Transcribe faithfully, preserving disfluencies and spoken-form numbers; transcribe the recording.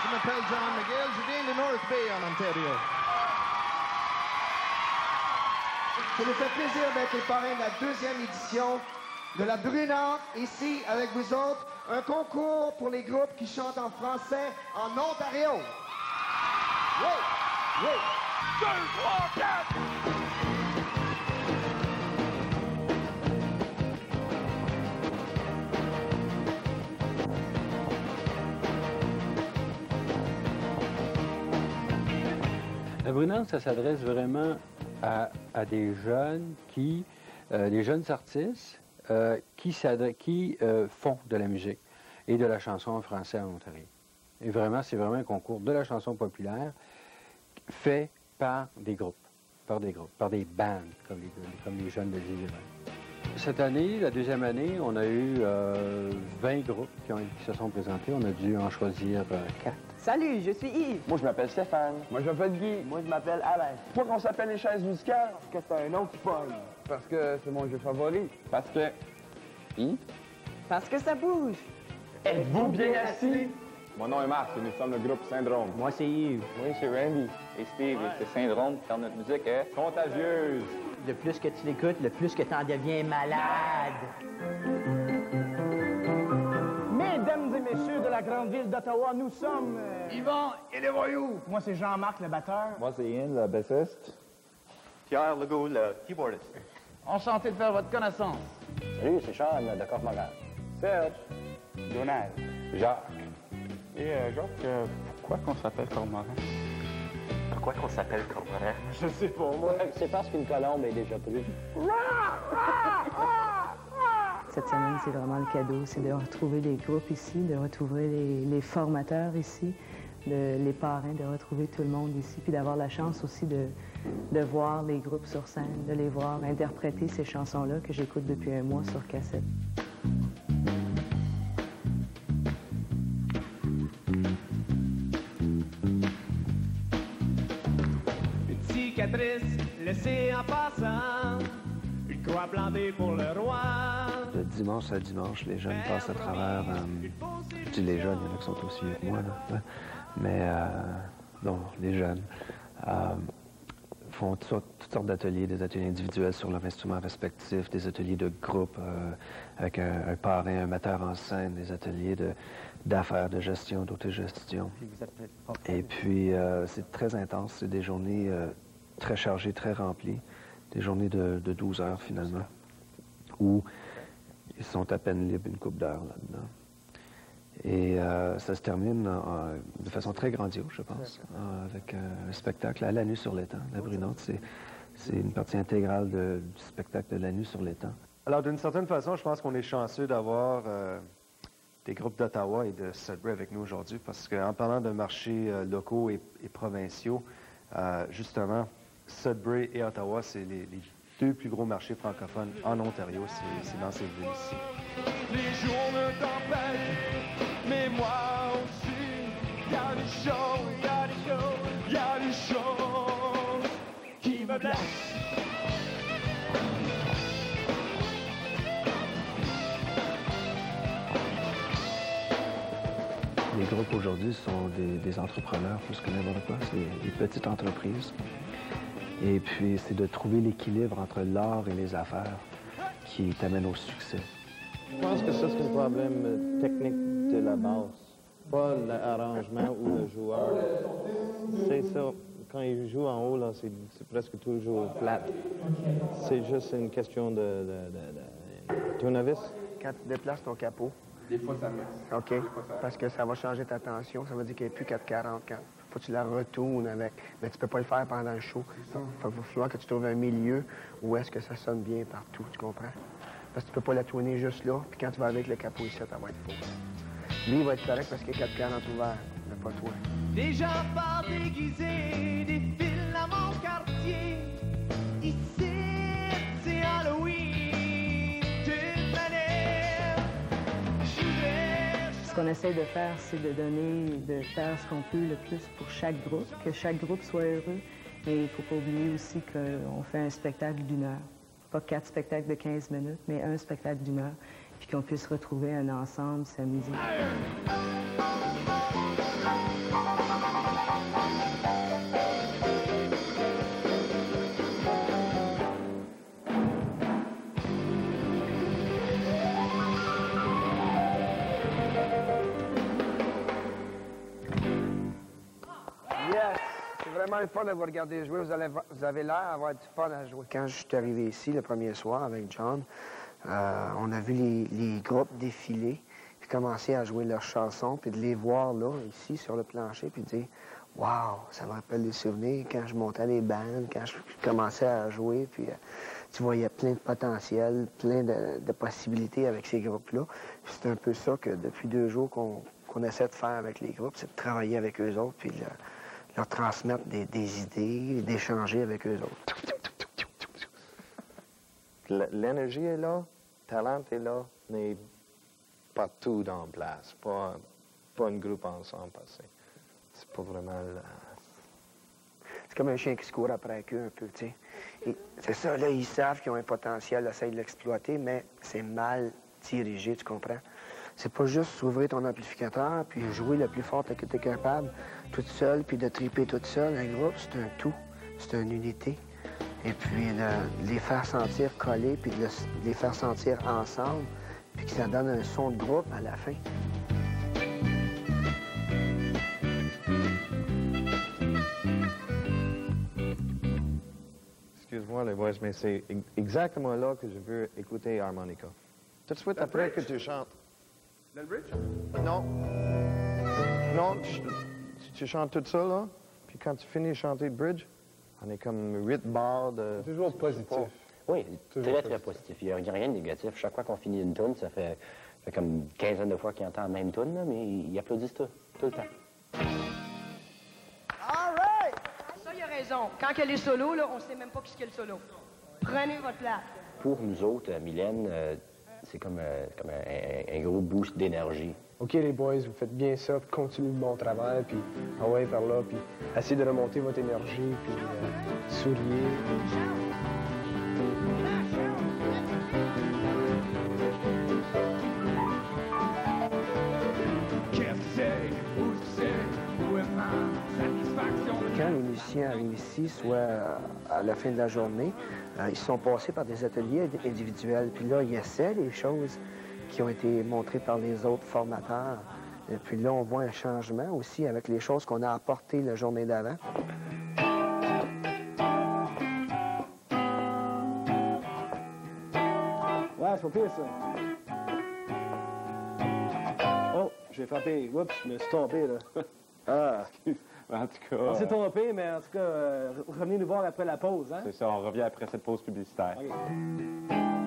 Je m'appelle John McGill, je viens de North Bay, en Ontario. Ça nous fait plaisir d'être les parrains de la deuxième édition de la Brunante, ici avec vous autres. Un concours pour les groupes qui chantent en français en Ontario. Oui, oui. Deux, trois, quatre. La Brunante, ça s'adresse vraiment à, à des jeunes qui, euh, des jeunes artistes euh, qui, qui euh, font de la musique et de la chanson en français en Ontario. Et vraiment, c'est vraiment un concours de la chanson populaire fait par des groupes, par des groupes, par des bands, comme les, comme les jeunes le disent. Cette année, la deuxième année, on a eu euh, vingt groupes qui, ont, qui se sont présentés. On a dû en choisir euh, quatre. Salut, je suis Yves. Moi, je m'appelle Stéphane. Moi, je m'appelle Guy. Moi, je m'appelle Alain. Pourquoi qu'on s'appelle les chaises musicales? Parce que c'est un nom qui pogne. Parce que c'est mon jeu favori. Parce que... Yves? Parce que ça bouge. Êtes-vous bien assis? Mon nom est Marc et nous sommes le groupe Syndrome. Moi, c'est Yves. Moi, c'est Randy. Et Steve, et c'est Syndrome, car notre musique est contagieuse. Le plus que tu l'écoutes, le plus que tu en deviens malade. Mesdames et messieurs de la grande ville d'Ottawa, nous sommes... Euh... Yvan et les voyous. Moi, c'est Jean-Marc, le batteur. Moi, c'est Ian, le bassiste. Pierre Legault, le keyboardiste. Enchanté de faire votre connaissance. Salut, c'est Charles, de Cormoran. Serge. Donald. Jacques. Et euh, Jacques, euh, pourquoi qu'on s'appelle Cormoran? Pourquoi qu'on s'appelle Cormoran? Je sais pas, moi. C'est parce qu'une colombe est déjà prise. Cette semaine, c'est vraiment le cadeau, c'est de retrouver les groupes ici, de retrouver les, les formateurs ici, de, les parrains, de retrouver tout le monde ici, puis d'avoir la chance aussi de, de voir les groupes sur scène, de les voir interpréter ces chansons-là que j'écoute depuis un mois sur cassette. Cicatrice laissée en passant, une croix plantée pour le roi. De dimanche à dimanche, les jeunes passent à travers... Euh, je dis les jeunes, il y en a qui sont aussi vieux que moi, là. Mais, euh, non, les jeunes euh, font toutes sortes, toutes sortes d'ateliers, des ateliers individuels sur leurs instruments respectifs, des ateliers de groupe euh, avec un, un parrain, un metteur en scène, des ateliers de... d'affaires, de gestion, d'autogestion. Et puis, euh, c'est très intense. C'est des journées euh, très chargées, très remplies. Des journées de, de douze heures, finalement, où ils sont à peine libres une couple d'heures là-dedans. Et euh, ça se termine en, en, de façon très grandiose, je pense, en, avec euh, un spectacle à La Nuit sur l'étang. La Brunante, c'est une partie intégrale de, du spectacle de La Nuit sur l'étang. Alors, d'une certaine façon, je pense qu'on est chanceux d'avoir... Euh, des groupes d'Ottawa et de Sudbury avec nous aujourd'hui, parce qu'en parlant de marchés euh, locaux et, et provinciaux, euh, justement, Sudbury et Ottawa, c'est les, les deux plus gros marchés francophones en Ontario, c'est dans ces villes ici. Les jours de tempête, mais moi aussi, il y a des choses, il y a des choses, il y a des choses qui me blessent. Les groupes aujourd'hui sont des, des entrepreneurs plus que n'importe quoi, c'est des petites entreprises. Et puis, c'est de trouver l'équilibre entre l'art et les affaires qui t'amène au succès. Je pense que ça, c'est un problème technique de la basse, pas l'arrangement ou le joueur. C'est ça, quand il joue en haut, là, c'est presque toujours plat. C'est juste une question de, de, de, de tournevis. Quand tu déplaces ton capot, des fois, ça met. OK. Parce que ça va changer ta tension. Ça veut dire qu'il n'y a plus quatre quarante. Quand faut que tu la retournes avec. Mais tu peux pas le faire pendant le show. Il va falloir que tu trouves un milieu où est-ce que ça sonne bien partout. Tu comprends? Parce que tu peux pas la tourner juste là. Puis quand tu vas avec le capot ici, ça va être faux. Lui, il va être correct parce qu'il y a quatre quarante ouverts. Mais pas toi. Des gens pas déguisés défilent à mon quartier. Ici, c'est Halloween. Ce qu'on essaie de faire, c'est de donner, de faire ce qu'on peut le plus pour chaque groupe, que chaque groupe soit heureux. Mais il ne faut pas oublier aussi qu'on fait un spectacle d'une heure. Pas quatre spectacles de quinze minutes, mais un spectacle d'une heure. Puis qu'on puisse retrouver un ensemble, s'amuser. Yes! C'est vraiment le fun de vous regarder jouer. Vous, allez, vous avez l'air d'avoir du fun à jouer. Quand je suis arrivé ici le premier soir avec John, euh, on a vu les, les groupes défiler, puis commencer à jouer leurs chansons, puis de les voir là, ici, sur le plancher, puis de dire « Wow! Ça me rappelle des souvenirs quand je montais les bandes, quand je commençais à jouer, puis euh, tu voyais plein de potentiel, plein de, de possibilités avec ces groupes-là. C'est un peu ça que depuis deux jours qu'on qu'on essaie de faire avec les groupes, c'est de travailler avec eux autres, puis le, leur transmettre des, des idées, d'échanger avec eux autres. L'énergie est là, le talent est là, mais pas tout en place, pas, pas un groupe ensemble, parce que c'est pas vraiment... Le... C'est comme un chien qui se court après la queue un peu, tu sais. C'est ça, là, ils savent qu'ils ont un potentiel, essayent de l'exploiter, mais c'est mal dirigé, tu comprends? C'est pas juste ouvrir ton amplificateur puis jouer le plus fort que tu es capable, toute seule, puis de triper toute seule. Un groupe, c'est un tout, c'est une unité. Et puis de les faire sentir collés, puis de, le, de les faire sentir ensemble, puis que ça donne un son de groupe à la fin. Excuse-moi les boys, mais c'est exactement là que je veux écouter harmonica. Tout de suite Le après bridge? que tu chantes. Dans le bridge? Non. Non, tu, tu chantes tout ça, là, puis quand tu finis de chanter le bridge, on est comme huit barres de... Toujours positif. Oui, toujours très, très positif. Il n'y a rien de négatif. Chaque fois qu'on finit une tune, ça fait, fait comme une quinzaine de fois qu'il entend la même tune, là, mais ils applaudissent tout, tout le temps. All right! Ça, il a raison. Quand il y a les solos, là, on ne sait même pas qu'est-ce qu'il y a le solo. Prenez votre place. Pour nous autres, euh, Mylène, euh, c'est comme, euh, comme un, un- un gros boost d'énergie. OK, les boys, vous faites bien ça, puis continuez le bon travail, puis ah ouais, par là, puis essayez de remonter votre énergie, puis euh, souriez. Quand les musiciens arrivent ici, soit à la fin de la journée, euh, ils sont passés par des ateliers individuels. Puis là, ils essaient les choses qui ont été montrées par les autres formateurs. Et puis là, on voit un changement aussi avec les choses qu'on a apportées la journée d'avant. Ouais, c'est pas pire, ça. Oh, j'ai frappé. Oups, je me suis trompé, là. Ah, en tout cas... On s'est trompé, mais en tout cas, euh, revenez nous voir après la pause, hein? C'est ça, on revient après cette pause publicitaire. OK.